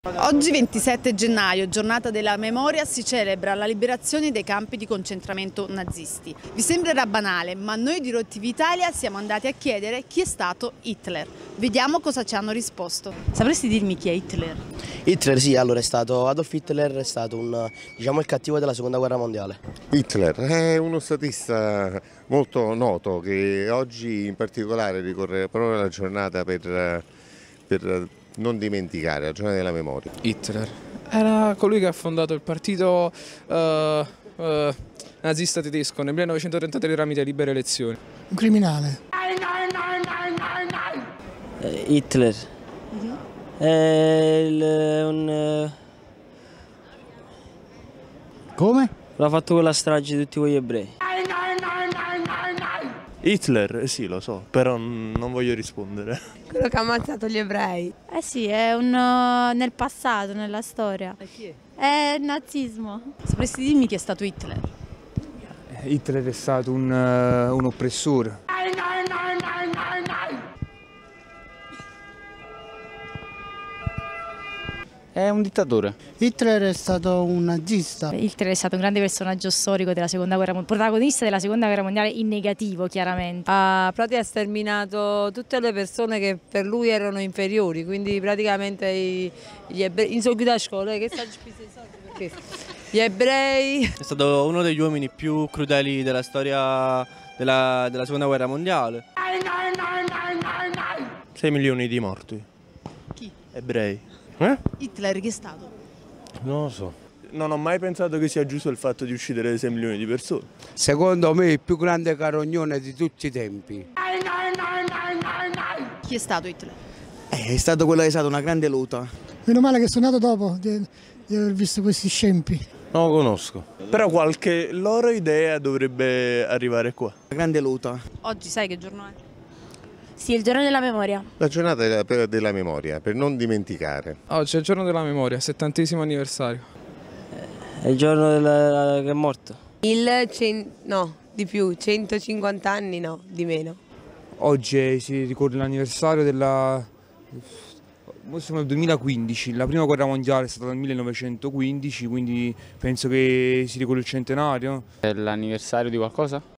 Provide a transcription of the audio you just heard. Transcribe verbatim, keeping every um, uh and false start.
Oggi ventisette gennaio, giornata della memoria, si celebra la liberazione dei campi di concentramento nazisti. Vi sembrerà banale, ma noi di RoTV Italia siamo andati a chiedere chi è stato Hitler. Vediamo cosa ci hanno risposto. Sapresti dirmi chi è Hitler? Hitler sì, allora è stato Adolf Hitler, è stato un, diciamo, il cattivo della seconda guerra mondiale. Hitler è uno statista molto noto che oggi in particolare ricorre proprio la giornata per, per non dimenticare, la giornata della memoria. Hitler era colui che ha fondato il partito uh, uh, nazista tedesco nel millenovecentotrentatré tramite libere elezioni. Un criminale. Eh, Hitler uh-huh. è il, un... Come? Ha fatto quella strage di tutti quegli ebrei. Hitler, sì lo so, però non voglio rispondere. Quello che ha ammazzato gli ebrei. Eh sì, è un, uh, nel passato, nella storia. E chi è? È il nazismo. Sapresti dirmi chi è stato Hitler? Hitler è stato un, uh, un oppressore. È un dittatore. Hitler è stato un nazista. Hitler è stato un grande personaggio storico della seconda guerra mondiale, protagonista della seconda guerra mondiale in negativo chiaramente. Ha praticamente sterminato tutte le persone che per lui erano inferiori, quindi praticamente i, gli ebrei, in da scuola, che sta perché gli ebrei. È stato uno degli uomini più crudeli della storia della, della seconda guerra mondiale. sei milioni di morti. Chi? Ebrei. Eh? Hitler chi è stato? Non lo so. Non ho mai pensato che sia giusto il fatto di uccidere sei milioni di persone. Secondo me il più grande carognone di tutti i tempi. Chi è stato Hitler? Eh, è stato quello che è stato una grande luta. Meno male che sono nato dopo di, di aver visto questi scempi. Non lo conosco. Però qualche loro idea dovrebbe arrivare qua. Una grande luta. Oggi sai che giorno è? Sì, il giorno della memoria. La giornata della, della memoria, per non dimenticare. Oggi è il giorno della memoria, settantesimo anniversario. È il giorno della, che è morto. Il cen... no, di più, centocinquanta anni no, di meno. Oggi si ricorda l'anniversario della... siamo nel duemilaquindici, la prima guerra mondiale è stata nel millenovecentoquindici, quindi penso che si ricordi il centenario. È l'anniversario di qualcosa?